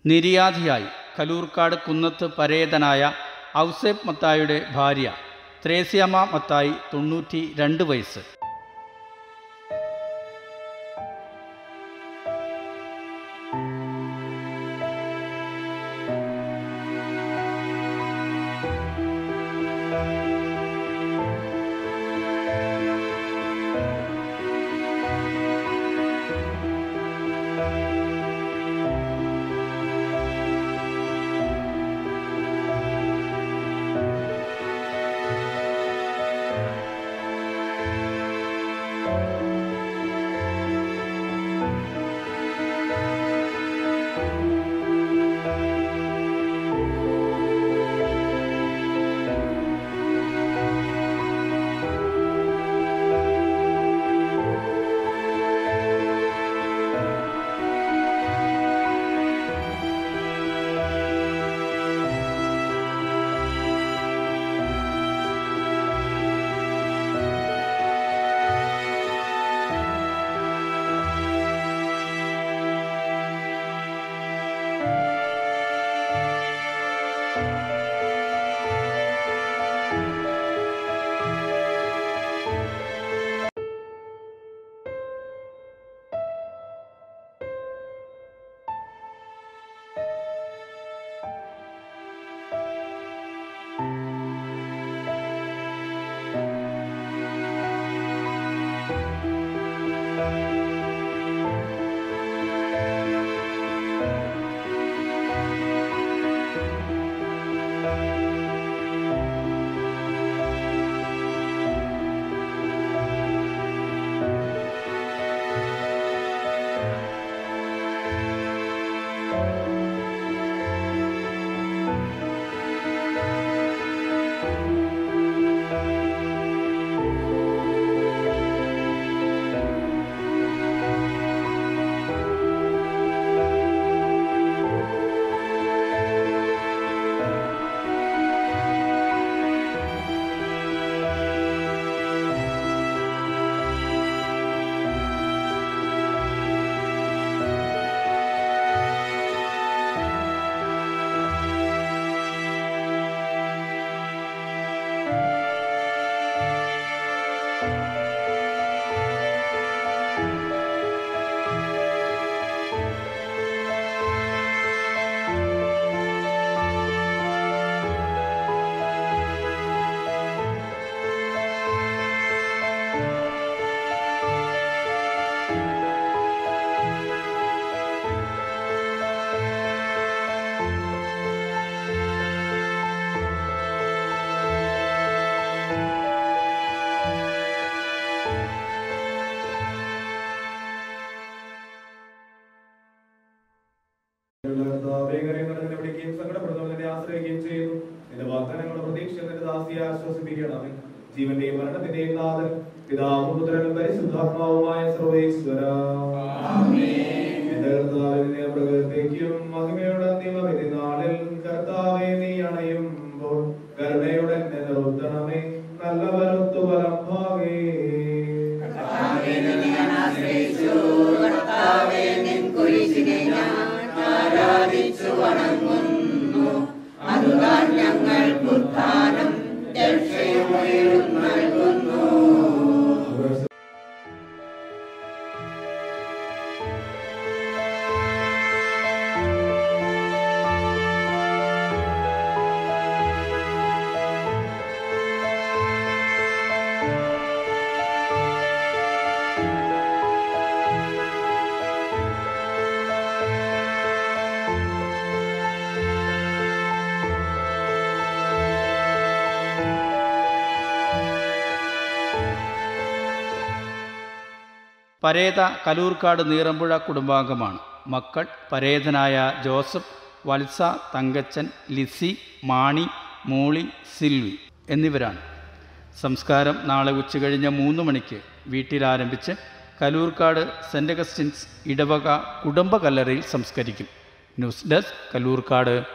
നിര്യാതിയായി കലൂർക്കാട് കുന്നത്ത് പരേതനായ ഔസേപ്പ് മത്തായിയുടെ ഭാര്യ ത്രേസ്യാമ്മ മത്തായി 92 വയസ്സ്. ജീവന്റെയും മരണത്തിന്റെയും നാഥൻ പിതാവും പുത്രനും പരിശുദ്ധാത്മാവുമായ സർവേശ്വര പ്രകൃതിക്കും മഹിമയുടെ അന്തിമവിധി നാളിൽ കർത്താവെ നീ അണയുമ്പോൾ കരുണയുടെ നിർത്തണമേ നല്ലവരൊത്തു വലം ഭാഗേ പരേത കലൂർക്കാട് നീറമ്പുഴ കുടുംബാംഗമാണ്. മക്കൾ പരേതനായ ജോസഫ്, വത്സ, തങ്കച്ചൻ, ലിസി, മാണി, മോളി, സിൽവി എന്നിവരാണ്. സംസ്കാരം നാളെ ഉച്ചകഴിഞ്ഞ് 3 മണിക്ക് വീട്ടിലാരംഭിച്ച് കലൂർക്കാട് സെൻ്റ് അഗസ്റ്റിൻസ് ഇടവക കുടുംബ കല്ലറയിൽ സംസ്കരിക്കും. News desk Kaloorkad.